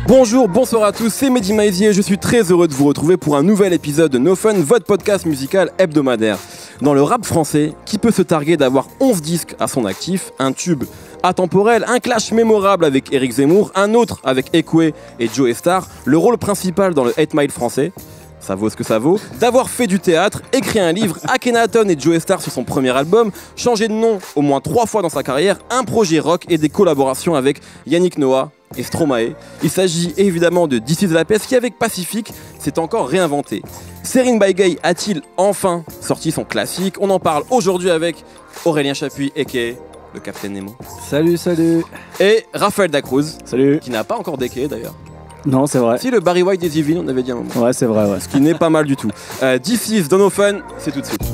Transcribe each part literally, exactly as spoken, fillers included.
Bonjour, bonsoir à tous, c'est Mehdi Maizier, je suis très heureux de vous retrouver pour un nouvel épisode de No Fun, votre podcast musical hebdomadaire. Dans le rap français, qui peut se targuer d'avoir onze disques à son actif, un tube atemporel, un clash mémorable avec Éric Zemmour, un autre avec Ekwe et Joe Star, le rôle principal dans le eight mile français, ça vaut ce que ça vaut, d'avoir fait du théâtre, écrit un livre, Akhenaton et Joe Star sur son premier album, changé de nom au moins trois fois dans sa carrière, un projet rock et des collaborations avec Yannick Noah et Stromae. Il s'agit évidemment de This Is La Peste qui, avec Pacifique, s'est encore réinventé. Serine by Gay a-t-il enfin sorti son classique? On en parle aujourd'hui avec Aurélien Chapuis, aka le Capitaine Nemo. Salut, salut. Et Raphaël Dacruz. Salut. Qui n'a pas encore déqué d'ailleurs. Non, c'est vrai. Si, le Barry White des Yvelines, on avait dit un moment. Ouais, c'est vrai, ouais. Ce qui n'est pas mal du tout. Euh, This Is dans No Fun, c'est tout de suite.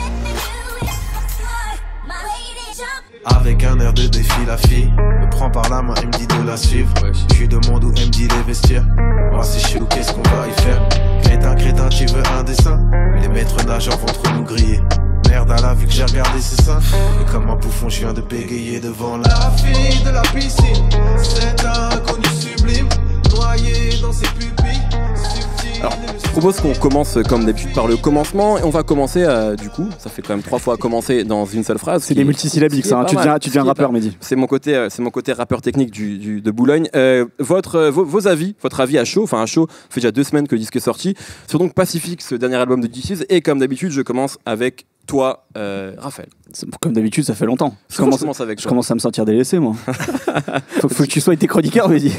Avec un air de défi, la fille me prend par la main et me dit de la suivre. Je lui demande où elle me dit les vestiaires. Moi c'est chelou, qu'est-ce qu'on va y faire? Crétin, crétin, tu veux un dessin? Les maîtres nageurs vont trop nous griller. Merde à la vue que j'ai regardé ses seins. Et comme un bouffon je viens de bégayer devant la fille de la piscine. C'est un inconnu sublime, noyé dans ses pupilles. Alors, je propose qu'on commence comme d'habitude par le commencement et on va commencer euh, du coup, ça fait quand même trois fois commencer dans une seule phrase. C'est des multisyllabiques ça, hein. Tu deviens, tu deviens rappeur Mehdi. C'est mon côté, euh, c'est mon côté rappeur technique du, du, de Boulogne. Euh, votre, euh, vos, vos avis, votre avis à chaud, enfin à chaud, ça fait déjà deux semaines que le disque est sorti, sur donc Pacifique, ce dernier album de This Is, et comme d'habitude je commence avec toi, euh, Raphaël. Comme d'habitude, ça fait longtemps. Je commence, commence avec je commence à me sentir délaissé, moi. faut, faut que tu sois tes chroniqueurs, Mehdi.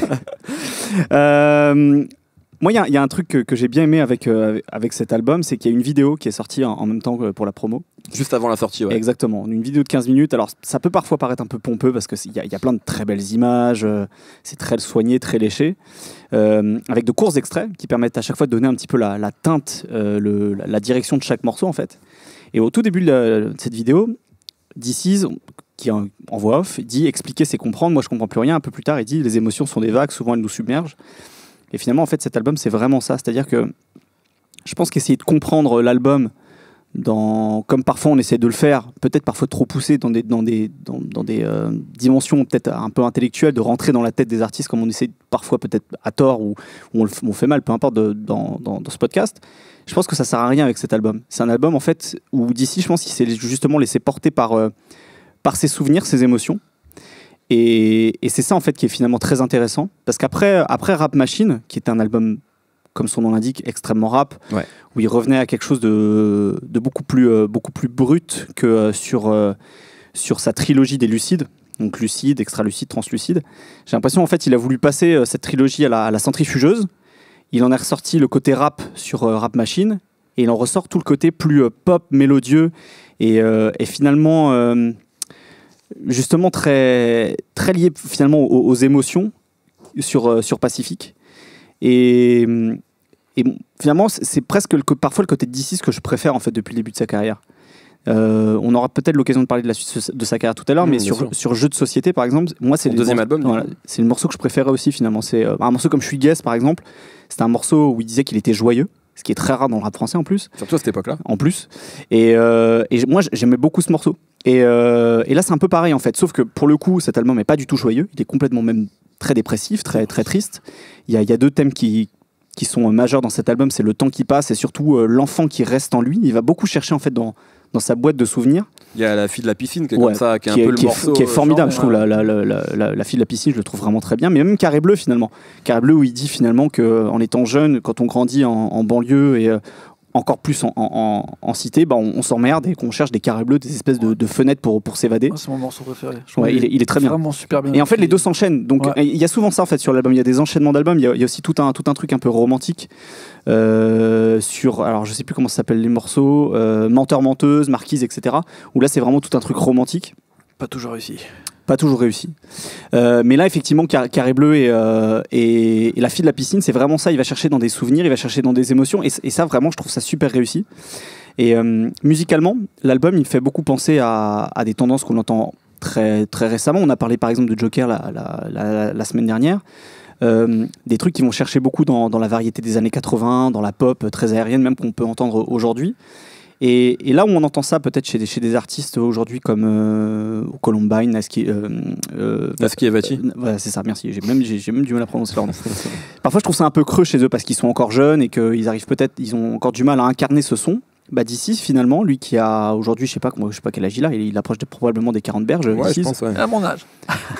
euh, moi, il y, y a un truc que, que j'ai bien aimé avec, euh, avec cet album, c'est qu'il y a une vidéo qui est sortie en, en même temps que pour la promo. Juste avant la sortie, ouais. Exactement. Une vidéo de quinze minutes. Alors, ça peut parfois paraître un peu pompeux parce qu'il y, y a plein de très belles images. Euh, c'est très soigné, très léché. Euh, avec de courts extraits qui permettent à chaque fois de donner un petit peu la, la teinte, euh, le, la, la direction de chaque morceau, en fait. Et au tout début de, la, de cette vidéo, This Is, qui en, en voix off, dit « expliquer, c'est comprendre ». Moi, je comprends plus rien. Un peu plus tard, il dit « les émotions sont des vagues, souvent elles nous submergent ». Et finalement, en fait, cet album, c'est vraiment ça. C'est-à-dire que je pense qu'essayer de comprendre l'album, dans, comme parfois on essaie de le faire, peut-être parfois trop poussé dans des, dans des, dans, dans des euh, dimensions peut-être un peu intellectuelles, de rentrer dans la tête des artistes comme on essaie parfois peut-être à tort ou, ou on, le, on fait mal, peu importe, de, dans, dans, dans ce podcast. Je pense que ça sert à rien avec cet album. C'est un album en fait où d'ici, je pense qu'il s'est justement laissé porter par, euh, par ses souvenirs, ses émotions. Et, et c'est ça en fait qui est finalement très intéressant. Parce qu'après après Rap Machine, qui était un album, comme son nom l'indique, extrêmement rap, ouais. où il revenait à quelque chose de, de beaucoup, plus, euh, beaucoup plus brut que euh, sur, euh, sur sa trilogie des Lucides. Donc lucide, extra-lucide, translucide. J'ai l'impression en fait il a voulu passer euh, cette trilogie à la, à la centrifugeuse. Il en a ressorti le côté rap sur euh, Rap Machine et il en ressort tout le côté plus euh, pop, mélodieux et, euh, et finalement euh, justement très, très lié finalement aux, aux émotions sur, euh, sur Pacifique. Et, et bon, finalement c'est presque le, parfois le côté de This Is que je préfère en fait depuis le début de sa carrière. Euh, on aura peut-être l'occasion de parler de la suite de sa carrière tout à l'heure, mmh, mais sur, sur Jeux de société par exemple, moi c'est le deuxième album. Voilà, c'est le morceau que je préférais aussi finalement. C'est euh, un morceau comme Je suis Guess par exemple. C'était un morceau où il disait qu'il était joyeux, ce qui est très rare dans le rap français en plus. Surtout à cette époque-là. En plus. Et, euh, et moi j'aimais beaucoup ce morceau. Et, euh, et là c'est un peu pareil en fait, sauf que pour le coup cet album n'est pas du tout joyeux. Il est complètement même très dépressif, très très triste. Il y a, il y a deux thèmes qui qui sont majeurs dans cet album, c'est le temps qui passe et surtout euh, l'enfant qui reste en lui. Il va beaucoup chercher en fait dans dans sa boîte de souvenirs. Il y a la fille de la piscine qui est ouais, comme ça, qui est qui un est, peu le qui morceau. Est, qui est formidable, genre, je trouve. La, la, la, la, la fille de la piscine, je le trouve vraiment très bien. Mais même Carré Bleu, finalement. Carré Bleu, où il dit finalement qu'en étant jeune, quand on grandit en, en banlieue et euh, encore plus en, en, en cité, bah, on, on s'emmerde et qu'on cherche des carrés bleus, des espèces de, de fenêtres pour, pour s'évader. Oh, c'est mon morceau préféré. Ouais, il, est, il est très bien. Vraiment super bien. Et en fait, les deux s'enchaînent. Donc, ouais. il y a souvent ça en fait sur l'album. Il y a des enchaînements d'albums. Il y a, il y a aussi tout un, tout un truc un peu romantique. Euh, sur, alors je sais plus comment ça s'appelle les morceaux, euh, Menteur, Menteuse, Marquise, et cetera. Où là, c'est vraiment tout un truc romantique. Pas toujours réussi. Pas toujours réussi. Euh, mais là, effectivement, Car- Carré Bleu et, euh, et, et La fille de la piscine, c'est vraiment ça. Il va chercher dans des souvenirs, il va chercher dans des émotions. Et, et ça, vraiment, je trouve ça super réussi. Et euh, musicalement, l'album, il fait beaucoup penser à, à des tendances qu'on entend très, très récemment. On a parlé, par exemple, de Joker la, la, la, la semaine dernière. Euh, des trucs qui vont chercher beaucoup dans, dans la variété des années quatre-vingts, dans la pop très aérienne, même qu'on peut entendre aujourd'hui. Et, et là où on entend ça peut-être chez des, chez des artistes aujourd'hui comme euh, Columbine, Naski, euh, euh, Naski et Vati. Euh, voilà, c'est ça, merci. J'ai même, j'ai, j'ai même du mal à prononcer leur nom. Parfois, je trouve ça un peu creux chez eux parce qu'ils sont encore jeunes et qu'ils arrivent peut-être, ils ont encore du mal à incarner ce son. Bah, D C, finalement, lui qui a aujourd'hui, je sais pas, je sais pas quel âge il a, il, il approche de, probablement des quarante berges. Ouais, je pense, ouais. À mon âge.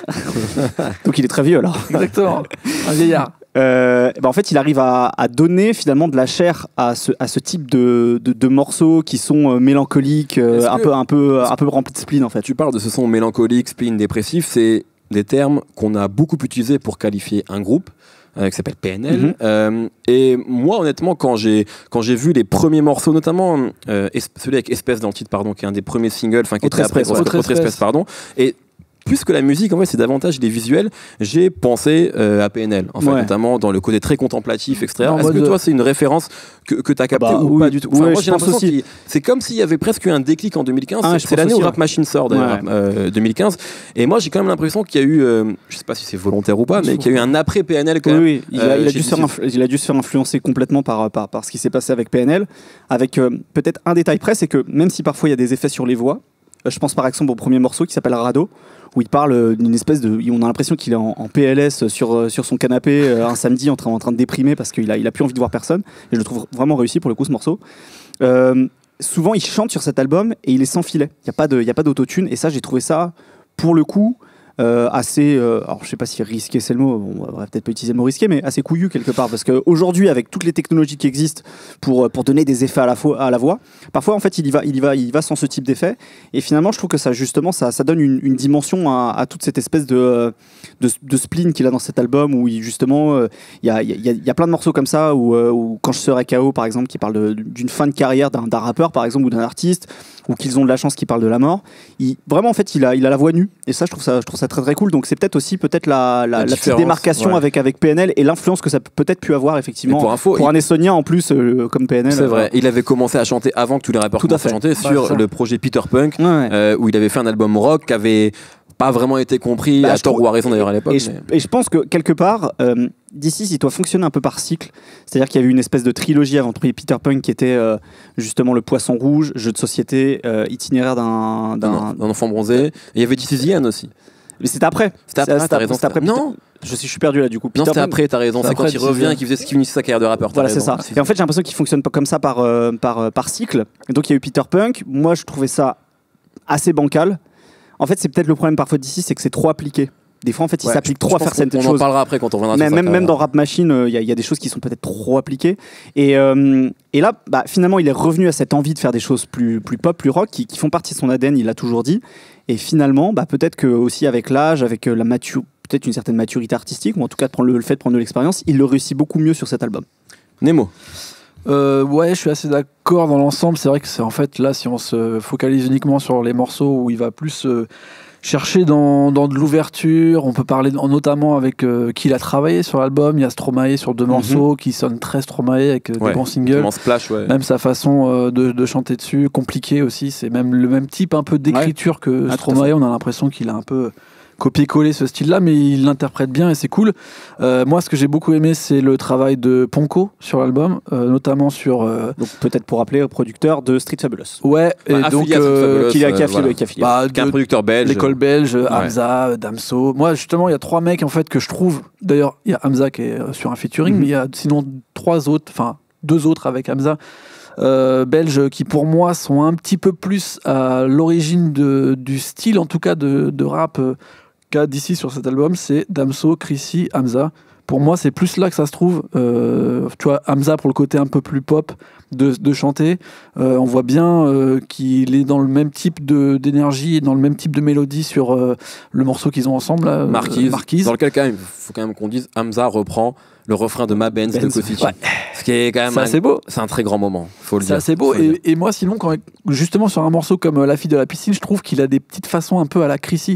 Donc il est très vieux alors. Exactement. Un vieillard. Euh, bah en fait, il arrive à, à donner finalement de la chair à ce, à ce type de, de, de morceaux qui sont euh, mélancoliques, euh, un, peu, un, peu, un peu remplis de spleen en fait. Tu parles de ce son mélancolique, spleen, dépressif, c'est des termes qu'on a beaucoup utilisés pour qualifier un groupe. Euh, qui s'appelle P N L. Mm-hmm. Euh, et moi, honnêtement, quand j'ai quand j'ai vu les premiers morceaux, notamment euh, celui avec Espèce dans le titre, pardon, qui est un des premiers singles, enfin qui était après, espèce, ouais. Autre, Autre espèce, pardon. Et plus que la musique, en fait, c'est davantage des visuels. J'ai pensé euh, à P N L, en fait, ouais. notamment dans le côté très contemplatif, et cetera. Est-ce que de... toi, c'est une référence que, que tu as captée bah, ou oui, pas du tout enfin, ouais, moi, j'ai l'impression que c'est comme s'il y avait presque eu un déclic en deux mille quinze. Ah, c'est l'année où Rap Machine sort, d'ailleurs, ouais. euh, deux mille quinze. Et moi, j'ai quand même l'impression qu'il y a eu, euh, je sais pas si c'est volontaire ou pas, mais qu'il y a eu un après P N L quand oui, même. Oui, il, euh, a, il, a dû se faire influ- il a dû se faire influencer complètement par, par, par ce qui s'est passé avec P N L. Avec euh, peut-être un détail près, c'est que même si parfois il y a des effets sur les voix, euh, je pense par exemple au premier morceau qui s'appelle Radeau, où il parle d'une espèce de... On a l'impression qu'il est en, en P L S sur, sur son canapé euh, un samedi en train, en train de déprimer parce qu'il a, il a plus envie de voir personne. Et je le trouve vraiment réussi pour le coup ce morceau. Euh, souvent il chante sur cet album et il est sans filet. Il n'y a pas de, il y a pas d'autotune. Et ça j'ai trouvé ça pour le coup euh, assez... Euh, alors je sais pas si risqué c'est le mot, on va peut-être pas utiliser le mot risqué, mais assez couillu quelque part. Parce qu'aujourd'hui avec toutes les technologies qui existent pour, pour donner des effets à la, fo- à la voix, parfois en fait il y va, il y va, il y va sans ce type d'effet. Et finalement je trouve que ça justement ça, ça donne une, une dimension à, à toute cette espèce de, de, de spleen qu'il a dans cet album où il, justement il euh, y, a, y, a, y a plein de morceaux comme ça où, euh, où Quand je serai K O par exemple qui parle de, d'une fin de carrière d'un, d'un rappeur par exemple ou d'un artiste, ou qu'ils ont de la chance qui parle de la mort. Il, vraiment en fait il a, il a la voix nue et ça je trouve ça, je trouve ça très très cool. Donc c'est peut-être aussi peut-être la, la, la, la petite démarcation ouais. avec, avec P N L et l'influence que ça peut peut-être pu avoir effectivement pour, info, pour il... un Estонien en plus euh, comme P N L. C'est vrai, il avait commencé à chanter avant que tous les rappeurs commencent à chanter bah, sur le projet Peter Punk ouais, ouais. Euh, où il avait fait un album rock qui avait pas vraiment été compris bah, à tort trouve... ou à raison d'ailleurs à l'époque. Et, mais... je, et je pense que quelque part euh, D C il doit fonctionner un peu par cycle, c'est-à-dire qu'il y a eu une espèce de trilogie avant Peter Punk qui était euh, justement Le Poisson Rouge, Jeu de société, euh, Itinéraire d'un, d'un... d'un enfant bronzé, et il y avait This Is The End aussi. Mais c'était après. C'était après, c'était, t'as raison. C'était après. Non, je suis, je suis perdu là du coup. Peter non, c'était Punk, après, t'as raison. C'est, c'est quand il revient et qu'il faisait ce qui finissait sa carrière de rappeur. Voilà, c'est ça. Et en fait, j'ai l'impression qu'il fonctionne pas comme ça par, euh, par, par cycle. Et donc, il y a eu Peter Punk. Moi, je trouvais ça assez bancal. En fait, c'est peut-être le problème parfois d'ici, c'est que c'est trop appliqué. Des fois, en fait, il ouais, s'applique trop à faire certaines choses. On en parlera après quand on reviendra même, sur ça. Même, même dans Rap Machine, il euh, y, y a des choses qui sont peut-être trop appliquées. Et, euh, et là, bah, finalement, il est revenu à cette envie de faire des choses plus, plus pop, plus rock, qui, qui font partie de son A D N, il l'a toujours dit. Et finalement, bah, peut-être que aussi avec l'âge, avec la mature, peut-être une certaine maturité artistique, ou en tout cas de prendre le, le fait de prendre de l'expérience, il le réussit beaucoup mieux sur cet album. Nemo. Euh, ouais, je suis assez d'accord dans l'ensemble. C'est vrai que c'est en fait là, si on se focalise uniquement sur les morceaux où il va plus euh, chercher dans, dans de l'ouverture, on peut parler notamment avec euh, qui il a travaillé sur l'album. Il y a Stromae sur deux mm-hmm. morceaux qui sonnent très Stromae avec euh, ouais, des bons singles. Splash, ouais. Même sa façon euh, de, de chanter dessus, compliqué aussi. C'est même le même type un peu d'écriture ouais. que ah, Stromae. On a l'impression qu'il a un peu copier-coller ce style-là, mais il l'interprète bien et c'est cool. Euh, moi, ce que j'ai beaucoup aimé, c'est le travail de Ponko sur l'album, euh, notamment sur... Euh... Donc peut-être pour rappeler, au producteur de Street Fabulous. Ouais, et bah, donc... Euh, qui a affilié. Bah, un producteur belge. L'école belge, ouais. Hamza, Damso. Moi, justement, il y a trois mecs, en fait, que je trouve... D'ailleurs, il y a Hamza qui est sur un featuring, mm-hmm. mais il y a sinon trois autres, enfin, deux autres avec Hamza, Euh, belges qui pour moi sont un petit peu plus à l'origine de, du style en tout cas de, de rap euh, qu'a d'ici sur cet album, c'est Damso, Chrissy, Hamza. Pour moi c'est plus là que ça se trouve, euh, tu vois, Hamza pour le côté un peu plus pop de, de chanter, euh, on voit bien euh, qu'il est dans le même type de, d'énergie et dans le même type de mélodie sur euh, le morceau qu'ils ont ensemble là, Marquise, euh, Marquise. Dans lequel quand même, il faut quand même qu'on dise Hamza reprend le refrain de Ma Benz, Benz de Kofici. Ouais. Ce qui est quand même c'est assez beau. C'est un très grand moment, faut le c'est dire. C'est assez beau. Et, et moi, sinon, quand, justement, sur un morceau comme La fille de la piscine, je trouve qu'il a des petites façons un peu à la Chrissy.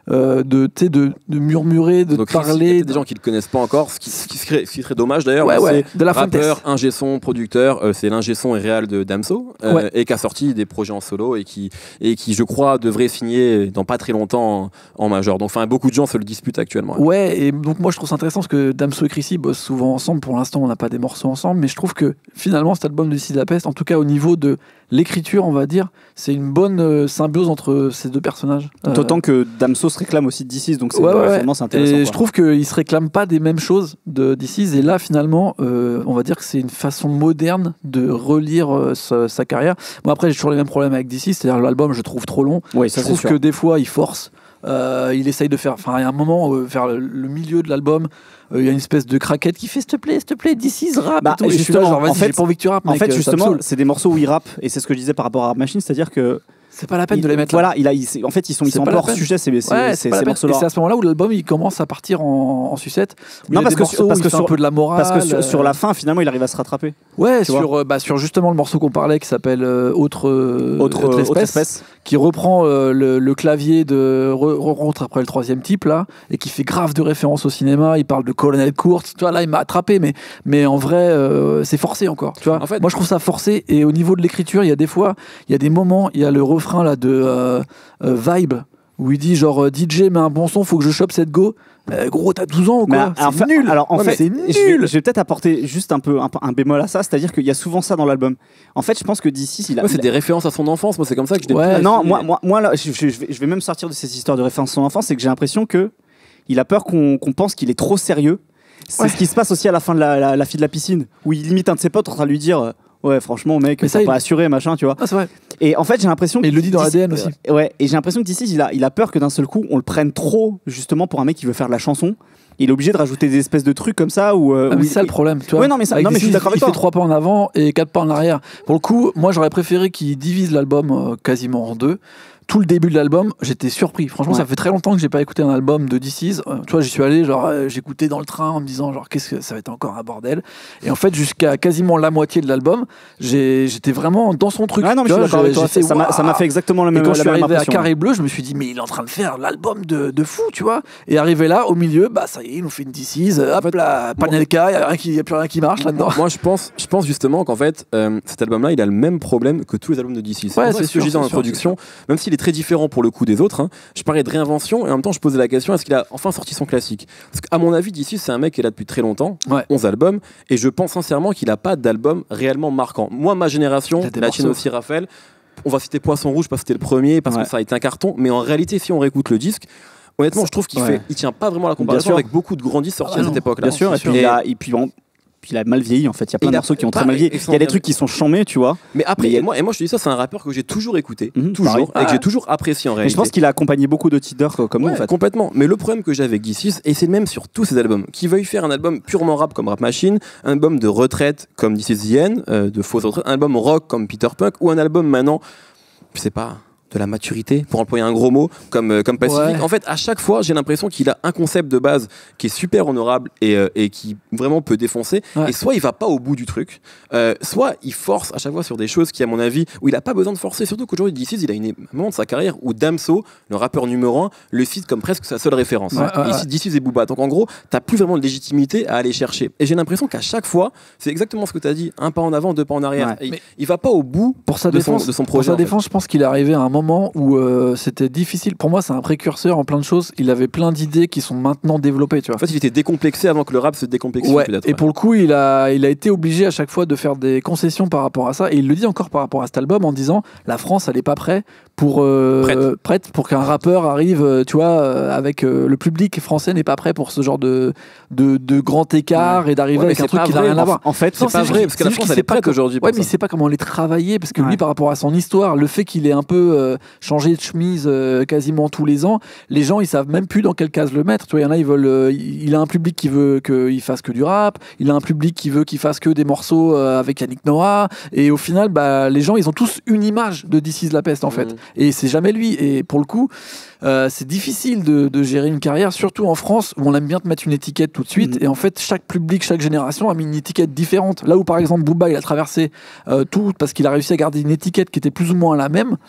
euh, de, de, de murmurer, de Donc, parler. il y a des gens qui le connaissent pas encore, ce qui, ce qui, serait, ce qui serait dommage d'ailleurs. Ouais, ouais, c'est de la rappeur, ingé son, producteur, euh, c'est l'ingé son et réal de Damso, euh, Ouais. et qui a sorti des projets en solo et qui, et qui, je crois, devrait signer dans pas très longtemps en, en major. Donc, enfin, beaucoup de gens se le disputent actuellement. Ouais, et donc moi je trouve ça intéressant parce que Damso et Chrissy bossent souvent ensemble. Pour l'instant, on n'a pas des morceaux ensemble, mais je trouve que finalement, cet album de Six La Peste, en tout cas au niveau de l'écriture, on va dire, c'est une bonne euh, symbiose entre ces deux personnages. Euh, D'autant que Damso se réclame aussi de D six, donc c'est Ouais, ouais, finalement c'est intéressant. Et quoi. je trouve qu'ils se réclament pas des mêmes choses de D six. Et là, finalement, euh, on va dire que c'est une façon moderne de relire euh, sa, sa carrière. Moi, après, j'ai toujours les mêmes problèmes avec D six, c'est-à-dire l'album, je trouve trop long. Oui, ça je c'est trouve sûr. que des fois, il force. Euh, il essaye de faire. Enfin, il y a un moment, euh, vers le, le milieu de l'album, euh, il y a une espèce de craquette qui fait s'il te plaît, s'il te plaît, D six rap. Bah, et tout. Et je suis là, justement, genre, vas-y, en fait- j'ai pas envie que tu rappes. En mec, fait, euh, ça me justement, saoule. c'est des morceaux où il rappe, et c'est ce que je disais par rapport à Rap Machine, c'est-à-dire que c'est pas la peine il- de les mettre là. Voilà, il a, il- c'est- en fait, ils sont, ils C'est sont pas un peu la hors peine. sujet, ces, ces, Ouais, ces, c'est pas ces la peine. Et morceaux-là. c'est à ce moment-là où l'album il commence à partir en, en sucette. Où Non, il y a parce des que morceaux sur- parce où que il fait sur- un peu de la morale. Parce que sur, sur euh, la fin, finalement, il arrive à se rattraper. Ouais, tu sur, euh, bah, sur justement le morceau qu'on parlait qui s'appelle euh, Autre, euh, Autre, Autre euh, espèce, autre espèce. qui reprend euh, le, le clavier de re- rentre après le troisième type là, et qui fait grave de références au cinéma. Il parle de Colonel Kurtz. Tu vois, là, il m'a attrapé, mais, mais en vrai, euh, c'est forcé encore. Tu vois, En fait- moi, je trouve ça forcé. Et au niveau de l'écriture, il y a des fois, il y a des moments, il y a le refrain là de euh, euh, Vibe où il dit genre euh, D J, mets un bon son, faut que je chope cette go. Euh, gros, t'as douze ans ou Mais quoi? en C'est fait- nul. Alors en Ouais, mais fait, c'est je vais, nul. je vais peut-être apporter juste un peu un, un bémol à ça, c'est-à-dire qu'il y a souvent ça dans l'album. En fait, je pense que D six, il a. Moi, c'est il a- des références à son enfance. Moi, c'est comme ça que je l'ai Ouais, pris. non, moi, moi, moi là, je, je- je vais, je vais même sortir de ces histoires de référence à son enfance, c'est que j'ai l'impression que il a peur qu'on qu'on pense qu'il est trop sérieux. C'est Ouais. ce qui se passe aussi à la fin de la, la, la fille de la piscine, où il limite un de ses potes en train de lui dire. euh, Ouais, franchement, mec, Mais ça, t'as il- pas assuré, machin, tu vois. Ah, c'est vrai. Et en fait, j'ai l'impression Mais il le dit dans D six l'A D N aussi. euh, ouais, et j'ai l'impression que D six, il a, il a peur que d'un seul coup, on le prenne trop, justement, pour un mec qui veut faire de la chanson. Il est obligé de rajouter des espèces de trucs comme ça. Où, euh, Ah, où mais il- c'est ça le problème, tu vois. Ouais, non, mais ça- Avec non, mais D je suis six, d'accord avec il toi. fait trois pas en avant et quatre pas en arrière. Pour le coup, moi j'aurais préféré qu'il divise l'album euh, quasiment en deux. Tout le début de l'album, j'étais surpris. Franchement, Ouais. ça fait très longtemps que j'ai pas écouté un album de D six. Euh, tu vois, j'y suis allé, genre, euh, j'écoutais dans le train en me disant, genre, qu'est-ce que ça va être encore un bordel. Et en fait, jusqu'à quasiment la moitié de l'album, j'ai- j'étais vraiment dans son truc. Ah non, mais Tu je suis vois, d'accord avec toi. j'ai fait, Ça m'a ça m'a fait exactement la et même, quand la je suis même arrivé à impression. Carré Bleu, je me suis dit, mais il est en train de faire l'album de, de fou, tu vois. Et arrivé là, au milieu, bah ça y est, il nous fait une D six. Hop là, Panelka, il n'y a, plus rien qui marche là-dedans. Moi, je pense, je pense justement qu'en fait, euh, cet album-là, il a le même problème que tous les albums de D six. Ouais, C'est c'est ce que sûr, je disais en c'est sûr, introduction, même s'il est très différent pour le coup des autres. Hein, je parlais de réinvention et en même temps, je posais la question est-ce qu'il a enfin sorti son classique? Parce qu'à mon avis, D six, c'est un mec qui est là depuis très longtemps, Ouais. onze albums, et je pense sincèrement qu'il n'a pas d'album réellement marquant. Moi, ma génération, Il a des la tienne morceaux. aussi, Raphaël, on va citer Poisson Rouge parce que c'était le premier, parce Ouais. que ça a été un carton, mais en réalité, si on réécoute le disque, honnêtement, je trouve qu'il ouais. fait, il tient pas vraiment la comparaison sûr. avec beaucoup de grands disques sortis Ah bah à cette non. époque-là. Bien sûr, et c'est puis, sûr. il a, et puis, bon, puis il a mal vieilli en fait. Il y a plein Et de il a morceaux qui ont pas très mal vieilli. extrêmement Il y a des bien trucs qui sont chambés, tu vois. Mais après, Mais il y a- et moi, et moi, je te dis ça, c'est un rappeur que j'ai toujours écouté, Mhm, toujours, pareil. et Ah. que j'ai toujours apprécié en Mais réalité. je pense qu'il a accompagné beaucoup de titres comme nous Ouais, en fait. complètement. Mais le problème que j'ai avec D six, et c'est le même sur tous ses albums, qu'il veuille faire un album purement rap comme Rap Machine, un album de retraite comme This Is The End, euh, de fausse retraite, un album rock comme Peter Punk, ou un album maintenant, je sais pas, de la maturité, pour employer un gros mot, comme, euh, comme Pacific. Ouais. En fait, à chaque fois, j'ai l'impression qu'il a un concept de base qui est super honorable et, euh, et qui vraiment peut défoncer. Ouais. Et soit il va pas au bout du truc, euh, soit il force à chaque fois sur des choses qui, à mon avis, où il a pas besoin de forcer. Surtout qu'aujourd'hui, D six, il a une, un moment de sa carrière où Damso, le rappeur numéro un, le cite comme presque sa seule référence. Ouais, ouais, et il ouais. cite D six et Booba. Donc en gros, t'as plus vraiment de légitimité à aller chercher. Et j'ai l'impression qu'à chaque fois, c'est exactement ce que tu as dit, un pas en avant, deux pas en arrière. Ouais. Et il- Mais- il va pas au bout Pour sa de son, défense, de son pour projet. sa en fait. défense, je pense qu'il est arrivé à un moment où euh, c'était difficile. Pour moi, c'est un précurseur en plein de choses. Il avait plein d'idées qui sont maintenant développées, tu vois. En fait, il était décomplexé avant que le rap se décomplexe. Ouais, peut-être. et ouais. pour le coup, il a, il a été obligé à chaque fois de faire des concessions par rapport à ça. Et il le dit encore par rapport à cet album en disant la France, elle n'est pas prête pour, euh, Prête. prête pour qu'un rappeur arrive, euh, tu vois, euh, avec euh, le public français n'est pas prêt pour ce genre de, de, de grand écart et d'arriver Ouais, mais avec un c'est truc pas qui n'a vrai, rien à en- voir. En fait, Non, C'est pas juste vrai, qu'il- parce que la c'est juste France, qu'il elle sait est prête pas aujourd'hui. Ouais, pour mais il ça. sait pas comment les travailler parce que Ouais. lui, par rapport à son histoire, le fait qu'il ait un peu euh, changé de chemise euh, quasiment tous les ans, les gens ils savent même plus dans quelle case le mettre. Tu vois, il y en a, ils veulent. euh, il a un public qui veut qu'il fasse que du rap, il a un public qui veut qu'il fasse que des morceaux euh, avec Yannick Noah, et au final, bah, les gens ils ont tous une image de D six La Peste en fait, Mhm. et c'est jamais lui. Et pour le coup, euh, c'est difficile de, de gérer une carrière, surtout en France où on aime bien te mettre une étiquette tout de suite. Mhm. Et en fait, chaque public, chaque génération a mis une étiquette différente. Là où par exemple Booba il a traversé euh, tout parce qu'il a réussi à garder une étiquette qui était plus ou moins la même dans un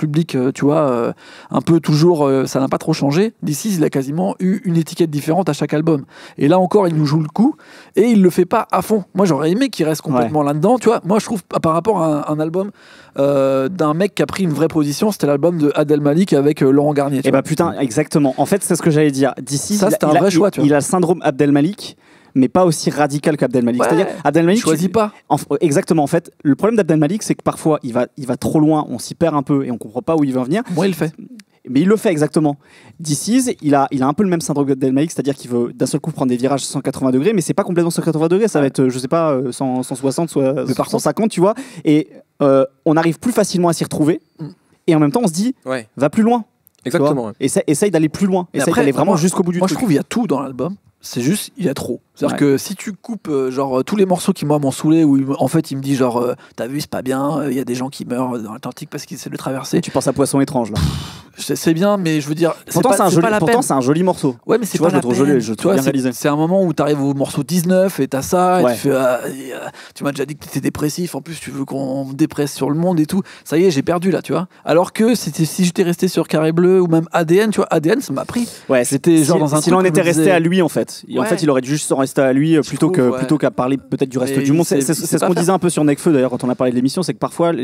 public, euh, tu vois, euh, un peu toujours, euh, ça n'a pas trop changé. D six, il a quasiment eu une étiquette différente à chaque album. Et là encore, il nous joue le coup et il le fait pas à fond. Moi, j'aurais aimé qu'il reste complètement ouais. là-dedans, tu vois. Moi, je trouve, par rapport à un, un album euh, d'un mec qui a pris une vraie position, c'était l'album de Adel Malik avec euh, Laurent Garnier. Et bah putain, exactement. En fait, c'est ce que j'allais dire. D six, ça, c'était un il, vrai a, choix, il, tu vois. Il a le syndrome Abdel Malik, mais pas aussi radical qu'Abdel Malik. Ouais, C'est-à-dire, Abdel Malik, choisit pas. En, exactement. En fait, le problème d'Abdel Malik, c'est que parfois, il va, il va trop loin, on s'y perd un peu et on comprend pas où il veut en venir. Moi, il le fait. Mais il le fait exactement. D six, il a, il a un peu le même syndrome d'Abdel Malik, c'est-à-dire qu'il veut d'un seul coup prendre des virages cent quatre-vingts degrés, mais c'est pas complètement cent quatre-vingts degrés, ça va être, je sais pas, cent, cent soixante, soit mais par cent cinquante, tu vois. Et euh, on arrive plus facilement à s'y retrouver. Mm. Et en même temps, on se dit, ouais. va plus loin. Exactement. Ouais. Essaye, essaye d'aller plus loin. Mais essaye après, d'aller vraiment moi, jusqu'au bout du moi, truc. Moi, je trouve qu'il y a tout dans l'album. C'est juste, il y a trop. C'est-à-dire ouais. que si tu coupes euh, genre euh, tous les morceaux qui moi m'ont saoulé, où il, en fait il me dit genre euh, t'as vu c'est pas bien, il euh, y a des gens qui meurent dans l'Atlantique parce qu'ils essaient de le traverser. Tu penses à Poisson étrange là. C'est bien, mais je veux dire. Pourtant c'est un, un joli morceau. Ouais, mais c'est pas vois, la je peine. Joli, je tu vois, c'est un moment où t'arrives au morceau dix-neuf et t'as ça, et ouais. tu fais, euh, et, euh, tu m'as déjà dit que t'étais dépressif. En plus, tu veux qu'on dépresse sur le monde et tout. Ça y est, j'ai perdu là, tu vois. Alors que si j'étais resté sur Carré Bleu ou même A D N, tu vois, A D N, ça m'a pris. Ouais, c'était genre dans un. Si l'on était resté à lui en fait, en fait, il aurait juste s'en rester à lui plutôt que plutôt qu'à parler peut-être du reste du monde. C'est ce qu'on disait un peu sur Nekfeu d'ailleurs quand on a parlé de l'émission, c'est que parfois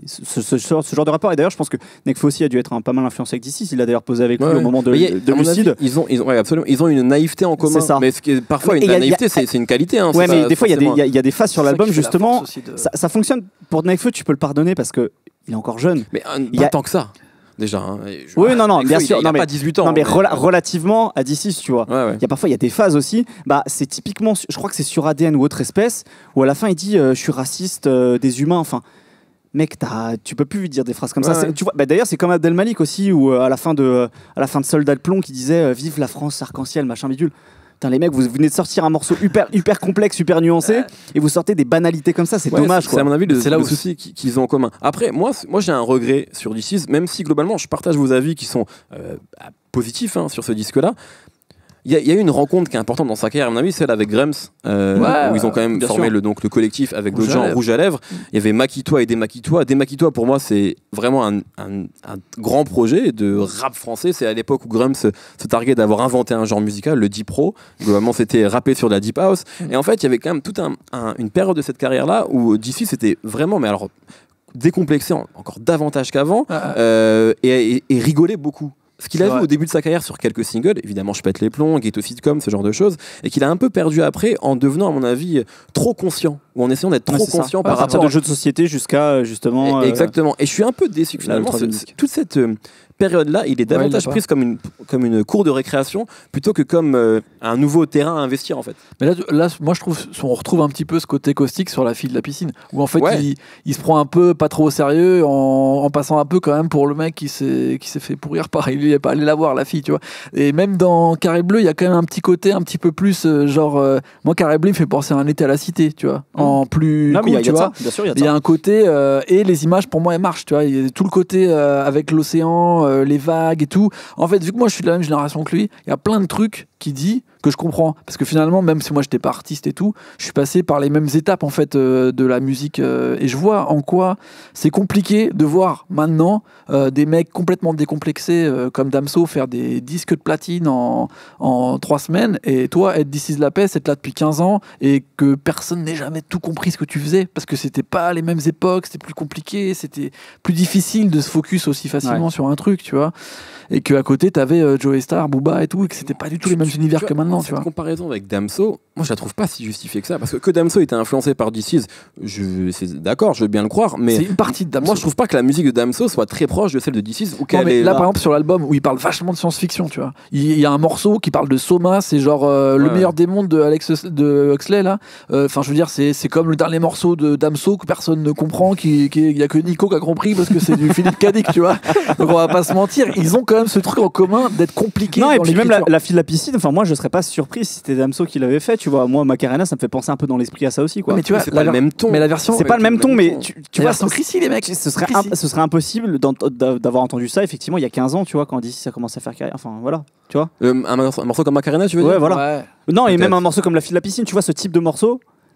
ce genre de rapport, et d'ailleurs je pense que Nekfeu aussi a dû être pas mal influencé avec D six. Il a d'ailleurs posé avec lui ouais, au moment de, a, de Lucide. Avis, ils ont, ils ont, ouais, absolument, ils ont une naïveté en commun. Ça. Mais ce qui est, parfois, une, la naïveté, c'est une qualité. Hein, ouais, mais pas, des fois, il y, y, y a des phases sur l'album, justement. De... Ça, ça fonctionne. Pour Nekfeu, tu peux le pardonner parce qu'il est encore jeune. Mais euh, pas a... tant que ça. Déjà. Hein. Je, oui, non, non, bien sûr. Il n'a pas dix-huit ans. Non, mais, mais rela relativement à D six, tu vois. Ouais, ouais. Il y a parfois, il y a des phases aussi. Bah, c'est typiquement, je crois que c'est sur A D N ou autre espèce, où à la fin, il dit euh, je suis raciste euh, des humains. Enfin. Mec, tu peux plus lui dire des phrases comme ouais, ça. Ouais. Tu vois, bah d'ailleurs, c'est comme Abdel Malik aussi, où euh, à la fin de, euh, à la fin de Soldat de plomb, qui disait euh, vive la France arc-en-ciel, machin bidule. Putain, les mecs, vous venez de sortir un morceau hyper, hyper complexe, hyper nuancé, ouais. et vous sortez des banalités comme ça. C'est ouais, dommage. C'est à mon avis le, le souci qu'ils ont en commun. Après, moi, moi, j'ai un regret sur D six, même si globalement, je partage vos avis qui sont euh, positifs hein, sur ce disque-là. Il y, y a eu une rencontre qui est importante dans sa carrière, à mon avis, celle avec Grums, euh, ouais, où ils ont quand même formé le, donc, le collectif avec d'autres gens, Rouge à lèvres. Il y avait Makitois et Demakitois. Demakitois, pour moi, c'est vraiment un, un, un grand projet de rap français. C'est à l'époque où Grums se, se targuait d'avoir inventé un genre musical, le deep pro. Globalement, c'était rappé sur de la deep house. Et en fait, il y avait quand même toute un, un, une période de cette carrière-là où D six c'était vraiment, mais alors, décomplexé encore davantage qu'avant ah, euh, et, et, et rigolait beaucoup. Ce qu'il a vu au début de sa carrière sur quelques singles, évidemment Je pète les plombs, Ghetto Sitcom, ce genre de choses, et qu'il a un peu perdu après en devenant, à mon avis, trop conscient, ou en essayant d'être trop ouais, conscient ça. par ouais, rapport à de jeux de société jusqu'à justement. Et, exactement. Et je suis un peu déçu que finalement, ce, toute cette euh, période-là, il est davantage ouais, prise comme une, comme une cour de récréation plutôt que comme euh, un nouveau terrain à investir en fait. Mais là, là, moi je trouve, on retrouve un petit peu ce côté caustique sur la fille de la piscine, où en fait ouais. il, il se prend un peu pas trop au sérieux en, en passant un peu quand même pour le mec qui s'est qui s'est fait pourrir par il n'est pas allé la voir la fille, tu vois. Et même dans Carré Bleu, il y a quand même un petit côté un petit peu plus euh, genre euh, moi Carré Bleu il me fait penser à Un été à la cité, tu vois, mmh. en plus non, cool, mais y a, tu y a vois. Ça, bien sûr, il y a, y a un côté euh, et les images pour moi elles marchent, tu vois. Il y a tout le côté euh, avec l'océan, euh, les vagues et tout. En fait, vu que moi je suis de la même génération que lui, il y a plein de trucs qu'il dit que je comprends, parce que finalement même si moi j'étais pas artiste et tout, je suis passé par les mêmes étapes en fait euh, de la musique euh, et je vois en quoi c'est compliqué de voir maintenant euh, des mecs complètement décomplexés euh, comme Damso faire des disques de platine en, en trois semaines et toi être D six La Paix, être là depuis quinze ans et que personne n'ait jamais tout compris ce que tu faisais parce que c'était pas les mêmes époques, c'était plus compliqué, c'était plus difficile de se focus aussi facilement ouais. sur un truc, tu vois, et qu'à côté t'avais euh, Joey Star, Booba et tout et que c'était pas du tout les mêmes univers que maintenant. Cette tu comparaison avec Damso, moi je la trouve pas si justifiée que ça, parce que que Damso était influencé par D six, je c'est d'accord, je veux bien le croire, mais c'est une partie de Damso. Moi je trouve pas que la musique de Damso soit très proche de celle de D six ou qu'elle est est là, là par exemple sur l'album où il parle vachement de science-fiction, tu vois. Il y a un morceau qui parle de Soma, c'est genre euh, ouais. le meilleur des mondes de Alex de Huxley là. Enfin euh, je veux dire c'est c'est comme le dernier morceau de Damso que personne ne comprend, qui qui il y a que Nico qui a compris parce que c'est du Philippe Cadic, tu vois. Donc on va pas se mentir, ils ont quand même ce truc en commun d'être compliqué. Non, et puis même la, la fille de la piscine, enfin moi je serais pas surpris si c'était Damso qui l'avait fait, tu vois. Moi Macarena ça me fait penser un peu dans l'esprit à ça aussi quoi. Ouais, mais tu vois, c'est pas le même ton. Mais la version c'est pas le même ton, mais tu, tu vois sans Chrissy les mecs, ce serait imp, ce serait impossible d'avoir entendu ça effectivement il y a quinze ans, tu vois, quand D six ça commence à faire carrière. Enfin voilà, tu vois. Euh, un, morceau, un morceau comme Macarena, tu veux ouais, dire. voilà. Ouais. Non, et même un morceau comme La fille de la piscine, tu vois, ce type de morceau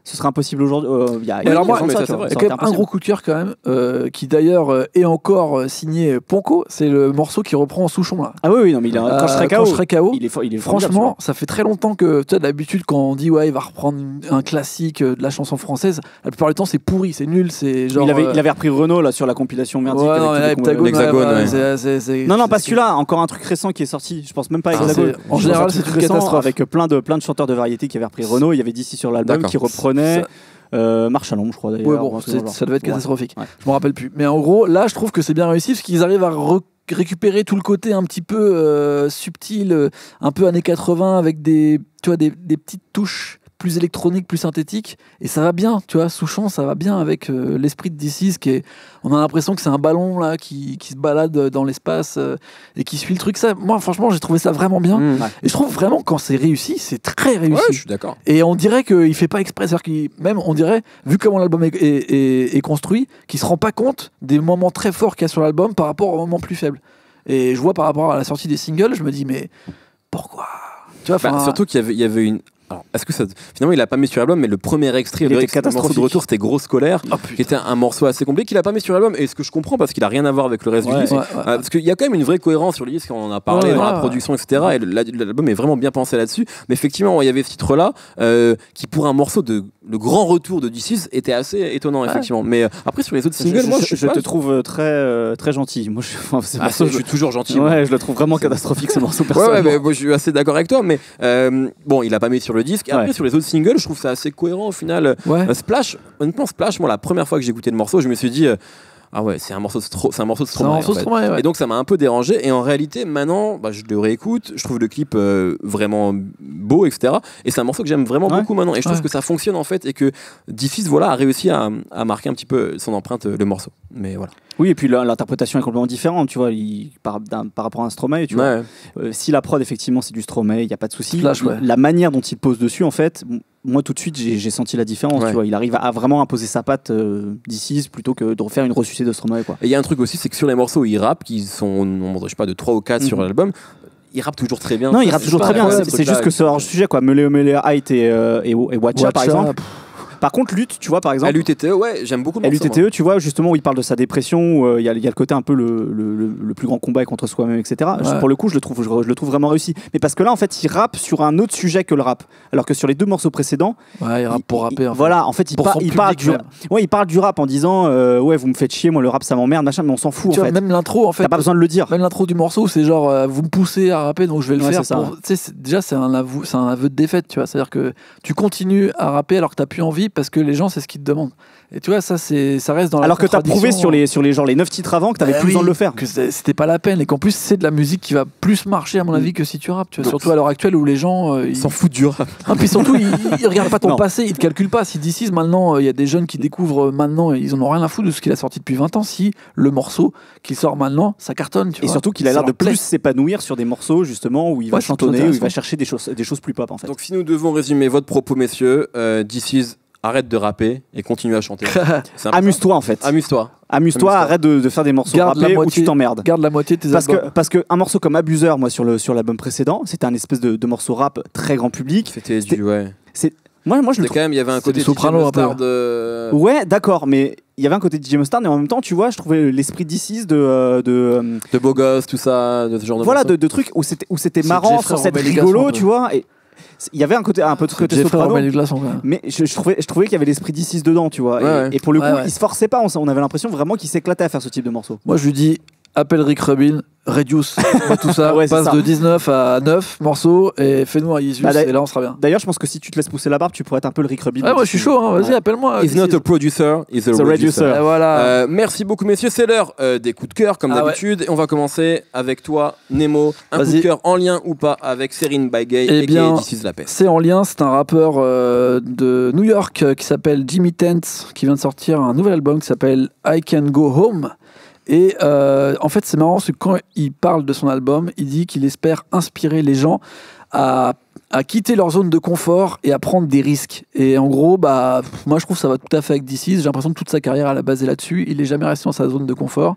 ce serait impossible aujourd'hui. Euh, y a, Et alors moi, ça, mais ça, tu c'est vois, vrai. il y a ça quand aurait même été un impossible. gros coup de cœur quand même, euh, qui d'ailleurs euh, est encore euh, signé Ponko, c'est le morceau qui reprend Souchon là. Ah oui, oui, non, mais il a, quand je serai K O, Quand je serai K O, il est, fo- il est franchement, ça fait très longtemps que, tu sais, d'habitude, quand on dit ouais, il va reprendre un classique euh, de la chanson française, la plupart du temps, c'est pourri, c'est nul, c'est genre. il, avait, euh, il avait repris Renault là, sur la compilation merdique. ouais, avec non, tous mais les Heptagone, com- l'Hexagone, ouais, ouais. c'est- c'est- c'est- Non, non, c'est- pas celui-là, encore un truc récent qui est sorti. Je pense même pas Ah, Hexagone. c'est- en Je général, pense un c'est truc une récent catastrophe. avec plein de, plein de chanteurs de variété qui avaient repris Renault. Il y avait d'ici sur l'album D'accord. qui reprenait. Ça- Euh, Marche à l'ombre, je crois d'ailleurs. Ouais, bon, un truc c'est- dans le ça devait être genre. catastrophique. Ouais. Je me rappelle plus. Mais en gros, là, je trouve que c'est bien réussi parce qu'ils arrivent à re- récupérer tout le côté un petit peu euh, subtil, euh, un peu années quatre-vingts avec des, tu vois, des, des petites touches plus électroniques, plus synthétiques. Et ça va bien, tu vois. Souchon, ça va bien avec euh, l'esprit de D six qui est. On a l'impression que c'est un ballon là qui, qui se balade dans l'espace euh, et qui suit le truc. Ça, moi, franchement, j'ai trouvé ça vraiment bien. Mmh. Ouais. Et je trouve vraiment quand c'est réussi, c'est très réussi. Ouais, je suis d'accord. Et on dirait qu'il fait pas exprès, c'est-à-dire qu'il, même on dirait, vu comment l'album est, est- est- est construit, qu'il se rend pas compte des moments très forts qu'il y a sur l'album par rapport aux moments plus faibles. Et je vois par rapport à la sortie des singles, je me dis mais pourquoi? Tu vois, Bah, enfin, surtout qu'il y avait, il y avait une. Alors, est-ce que ça. Finalement, il a pas mis sur l'album, mais le premier extrait, Il le, était ex- le morceau de catastrophique. retour, c'était Grosse Colère, oh, qui putain. était un morceau assez compliqué qu'il a pas mis sur l'album. Et ce que je comprends, parce qu'il a rien à voir avec le reste Ouais. du disque. Ouais, ouais. Euh, parce qu'il y a quand même une vraie cohérence sur le disque, on en a parlé Ouais, dans ouais, la ouais. production, et cetera. Et la- l'album est vraiment bien pensé là-dessus. Mais effectivement, il y avait ce titre-là, euh, qui pour un morceau de le grand retour de D six était assez étonnant, Ouais. effectivement. Mais euh, après, sur les autres Je, singles, je- moi, je, je suis pas- te trouve euh, très, euh, très gentil. Moi, je, enfin, c'est Ah, pour ça que je suis toujours gentil. je, moi. ouais, je le trouve vraiment catastrophique ce morceau Ouais, ouais, personnellement. mais moi, je suis assez d'accord avec toi, mais euh, bon, il a pas mis sur le disque. Et après, Ouais. sur les autres singles, je trouve ça assez cohérent au final. Ouais. Euh, Splash, honnêtement, Splash, moi, la première fois que j'ai écouté le morceau, je me suis dit, euh, ah ouais, c'est un morceau de Stro- c'est un morceau de C'est un Stromae. morceau en fait. Stromae, ouais. Et donc, ça m'a un peu dérangé. Et en réalité, maintenant, bah, je le réécoute, je trouve le clip euh, vraiment beau, et cetera. Et c'est un morceau que j'aime vraiment Ouais. beaucoup maintenant. Et je trouve Ouais. que ça fonctionne en fait, et que D six, voilà, a réussi à, à marquer un petit peu son empreinte, euh, le morceau. Mais voilà. Oui, et puis la- l'interprétation est complètement différente, tu vois, il- par, d'un- par rapport à un Stromae, tu vois. Ouais. Euh, si la prod, effectivement, c'est du Stromae, il n'y a pas de souci. Splash, ouais. La manière dont il pose dessus, en fait, m- moi, tout de suite, j'ai j'ai senti la différence, Ouais. tu vois. Il arrive à, à vraiment imposer sa patte euh, d'ici plutôt que de refaire une ressucée de Stromae, quoi. Et il y a un truc aussi, c'est que sur les morceaux où il rappe, qui sont au nombre, je sais pas, de trois ou quatre sur Mhm. l'album, il rappe toujours très bien. Non, il Ça, rappe c'est toujours pas très bien. incroyable, C'est ce c'est juste truc-là. que c'est hors sujet, quoi. Melee Melee Height et, euh, et, et Watcha, par Watcha, exemple. pff, Par contre, Lutte, tu vois, par exemple. L U T T E, ouais, j'aime beaucoup le L U morceau. T T E, tu vois, justement, où il parle de sa dépression, où euh, il y, a- il y a le côté un peu le, le- le- le plus grand combat est contre soi-même, et cetera. Je- Ouais. Pour le coup, je le, trouve, je, je le trouve vraiment réussi. Mais parce que là, en fait, il rappe sur un autre sujet que le rap. Alors que sur les deux morceaux précédents, ouais, il rappe pour il- rapper. il- en fait. voilà, en fait, il, Pour par- son il parle public, du, même. ouais, il parle du rap en disant euh, ouais, vous me faites chier, moi le rap ça m'emmerde, machin, mais on s'en fout Tu en vois, fait. même l'intro, en fait. T'as pas besoin de le dire. Même l'intro du morceau, c'est genre euh, vous me poussez à rapper, donc je vais le Ouais, faire. c'est ça. pour- tu sais, c'est- déjà, c'est un aveu, c'est un aveu de défaite, tu vois. C'est-à-dire que tu continues à rapper alors que t'as plus envie parce que les gens, c'est ce qu'ils te demandent. Et tu vois, ça, c'est, ça reste dans la Alors que t'as prouvé contradiction. sur les, sur les, genre, les neuf titres avant que t'avais Bah plus oui, besoin de le faire. que c'est- c'était pas la peine et qu'en plus c'est de la musique qui va plus marcher à mon avis que si tu rappes, tu vois, Donc, surtout à l'heure actuelle où les gens euh, Ils ils... s'en foutent du rap. Ah, puis surtout ils, ils regardent pas ton Non. passé, ils te calculent pas. Si d'ici maintenant il y a des jeunes qui découvrent euh, maintenant, ils en ont rien à foutre de ce qu'il a sorti depuis vingt ans. Si le morceau qui sort maintenant ça cartonne, tu Et vois. surtout qu'il a Ça l'air de leur plaît. plus s'épanouir sur des morceaux justement où il va Ouais, c'est chantonner, où il intéressant. va chercher des choses, des choses plus pop en fait. Donc, si nous devons résumer votre propos, messieurs, euh, This Is, arrête de rapper et continue à chanter. C'est un peu ça. Amuse-toi en fait. Amuse-toi. Amuse-toi, Amuse-toi. arrête de, de faire des morceaux Garde la rappés où moitié- tu t'emmerdes. Garde la moitié de tes Parce que, albums. parce que un morceau comme Abuseur, moi sur le sur l'album précédent, c'était un espèce de, de morceau rap très grand public. C'était C'était- du. Ouais. Moi, moi je le C'était quand même, il y avait un C'était côté du Soprano, un peu. Mustard de. Ouais, d'accord, mais il y avait un côté D J Mustard, mais en même temps, tu vois, je trouvais l'esprit d'ici de, euh, de euh, De beau gosse, tout ça, de ce genre de voilà, morceaux. de, de trucs où c'était où c'était C'est marrant, Jeffrey sans être Romain-Légas, un rigolo, peu. tu vois. Et il y avait un côté un peu de côté Jeffrey soprano. Romain du glaçon, quand même. Mais je, je trouvais, je trouvais qu'il y avait l'esprit d'ici dedans, tu vois. Ouais, et, ouais. et pour le Ouais, coup, ouais. il se forçait pas. On, on avait l'impression vraiment qu'il s'éclatait à faire ce type de morceau. Moi je lui dis appelle Rick Rubin, reduce pas tout ça, Ouais, c'est passe ça. de dix-neuf à neuf morceaux et fais-nous un Yeezus Bah, d'ailleurs- et là on sera bien. D'ailleurs, je pense que si tu te laisses pousser la barbe, tu pourrais être un peu le Rick Rubin. Ouais, moi je suis chaud, hein. Vas-y Ouais. appelle-moi. He's not a producer, he's a The producer. reducer. Et voilà. Euh, merci beaucoup, messieurs. C'est l'heure euh, des coups de cœur, comme Ah ouais. d'habitude. Et on va commencer avec toi, Nemo. Un coup Vas-y. de cœur en lien ou pas avec Serine by Gay Eh et bien, This Is La Peste. C'est en lien, c'est un rappeur euh, de New York euh, qui s'appelle Jimmy Tenth qui vient de sortir un nouvel album qui s'appelle I Can Go Home. Et euh, en fait, c'est marrant, c'est que quand il parle de son album, il dit qu'il espère inspirer les gens à, à quitter leur zone de confort et à prendre des risques. Et en gros, bah, pff, moi je trouve que ça va tout à fait avec D six. J'ai l'impression que toute sa carrière à la base est là-dessus. Il n'est jamais resté dans sa zone de confort.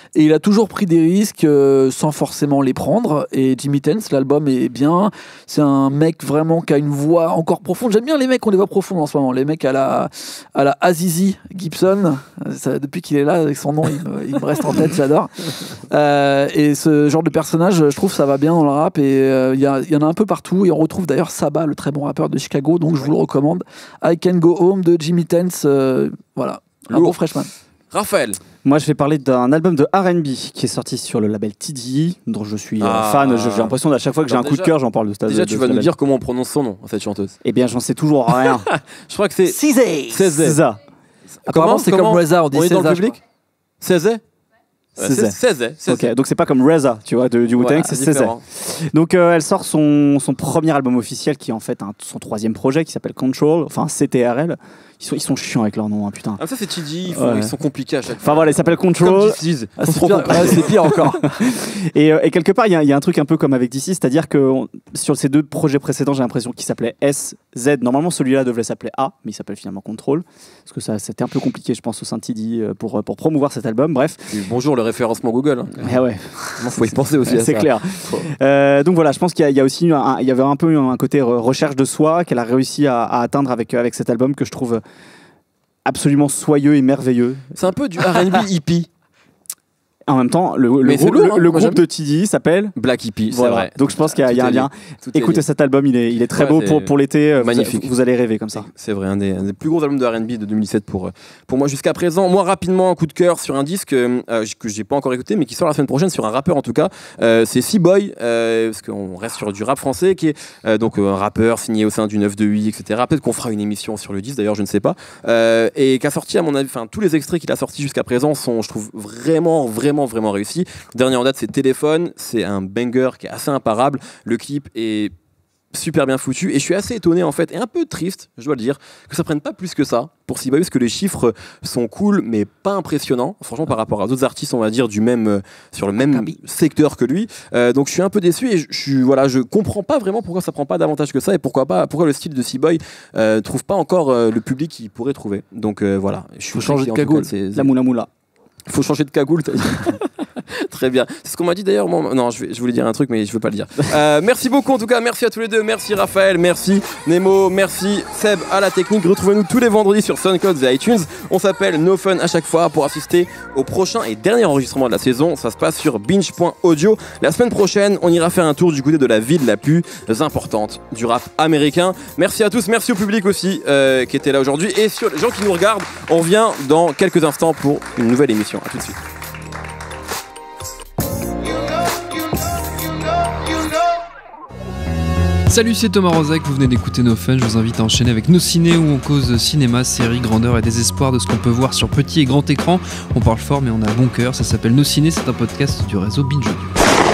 Et il a toujours pris des risques euh, sans forcément les prendre. Et Jimmy Tense, l'album est bien. C'est un mec vraiment qui a une voix encore profonde. J'aime bien les mecs qui ont des voix profondes en ce moment. Les mecs à la, à la Azizi Gibson. Ça, depuis qu'il est là avec son nom, il me, il me reste en tête, j'adore. Euh, et ce genre de personnage, je trouve ça va bien dans le rap. Et il euh, y, y en a un peu partout. Et on retrouve d'ailleurs Saba, le très bon rappeur de Chicago. Donc je vous le recommande. I Can Go Home de Jimmy Tense. Euh, voilà, un Lourd. bon freshman. Raphaël. Moi, je vais parler d'un album de R and B qui est sorti sur le label T D E, dont je suis euh, Ah. fan. J'ai l'impression qu'à chaque fois que j'ai Alors un coup de déjà- cœur, j'en parle de ce Déjà, de tu ce vas nous label. dire comment on prononce son nom, cette chanteuse. Eh bien, j'en sais toujours rien. Je crois que c'est Cizé. Cézé. César. Apparemment, c'est comme Reza, on dit On est dans César, le je public Cézé Cézé. Cézé. Ok, donc c'est pas comme Reza, tu vois, de- du Wu-Tang, Voilà, c'est César. différent. Donc euh, elle sort son, son premier album officiel qui est en fait un- son troisième projet qui s'appelle Control, enfin C T R L. Ils sont, ils sont chiants avec leur nom, hein, putain. Ah, ça, c'est T D, ils, font- Ouais. ils sont compliqués à chaque fois. Enfin voilà, il s'appelle Comme Control. D C. Ah, c'est pire, ouais, c'est pire encore. Et, euh, et quelque part, il y, a- il y a un truc un peu comme avec D C, c'est-à-dire que on- sur ces deux projets précédents, j'ai l'impression qu'ils s'appelaient S, Z. Normalement, celui-là devait s'appeler A, mais il s'appelle finalement Control. Parce que ça, c'était un peu compliqué, je pense, au sein de T D euh, pour, pour promouvoir cet album. Bref. Puis, bonjour, le référencement Google. Hein. Eh ouais, Il faut y penser aussi à c'est ça. clair. Euh, donc voilà, je pense qu'il y, a- il y a aussi un- il y avait un peu un côté re- recherche de soi qu'elle a réussi à, à atteindre avec, avec cet album que je trouve absolument soyeux et merveilleux. C'est un peu du R and B hippie. En même temps, le, le Mais c'est grou- lourd, le- hein, le moi, groupe j'aime. de T D s'appelle Black hippie, c'est voilà. vrai. Donc je pense qu'il y a, il y a Tout un est lien. lié. Tout est Écoutez lié. cet album, il est, il est très Ouais, beau c'est pour, pour l'été. euh, vous- magnifique. Vous, allez rêver comme ça. C'est vrai, un des, un des plus gros albums de R and B de deux mille dix-sept pour, pour moi jusqu'à présent. Moi, rapidement, un coup de cœur sur un disque euh, que j'ai pas encore écouté, mais qui sort la semaine prochaine sur un rappeur en tout cas. Euh, c'est C-Boy, euh, parce qu'on reste sur du rap français, qui est euh, donc un rappeur signé au sein du neuf deux huit, et cetera. Peut-être qu'on fera une émission sur le disque, d'ailleurs, je ne sais pas. Euh, et qui a sorti, à mon avis, enfin, tous les extraits qu'il a sortis jusqu'à présent sont, je trouve, vraiment, vraiment, vraiment réussis. Le dernier en date, c'est Téléphone. C'est un banger qui est assez imparable. Le clip est super bien foutu et je suis assez étonné en fait et un peu triste, je dois le dire, que ça prenne pas plus que ça pour C-Boy parce que les chiffres sont cool mais pas impressionnants franchement par rapport à d'autres artistes on va dire du même euh, sur le même Maccabi. secteur que lui. Euh, donc je suis un peu déçu et je, je suis voilà je comprends pas vraiment pourquoi ça prend pas davantage que ça et pourquoi pas pourquoi le style de C-Boy euh, trouve pas encore euh, le public qu'il pourrait trouver. Donc euh, voilà, je suis Faut changer de inquiet, en tout cagoule. cas, c'est- La moula moula. faut changer de cagoule. t'as dit. Très bien. C'est ce qu'on m'a dit d'ailleurs. Moi, non, je, vais- je voulais dire un truc, mais je veux pas le dire. Euh, merci beaucoup en tout cas. Merci à tous les deux. Merci Raphaël. Merci Nemo. Merci Seb à la technique. Retrouvez-nous tous les vendredis sur SoundCloud et iTunes. On s'appelle No Fun à chaque fois pour assister au prochain et dernier enregistrement de la saison. Ça se passe sur binge point audio. La semaine prochaine, on ira faire un tour du côté de la ville la plus importante du rap américain. Merci à tous. Merci au public aussi euh, qui était là aujourd'hui. Et sur les gens qui nous regardent, on revient dans quelques instants pour une nouvelle émission. À tout de suite. Salut, c'est Thomas Rozek, vous venez d'écouter No Fun, je vous invite à enchaîner avec Nos Ciné où on cause cinéma, séries, grandeur et désespoir de ce qu'on peut voir sur petit et grand écran. On parle fort mais on a bon cœur, ça s'appelle Nos Ciné, c'est un podcast du réseau Binge Audio.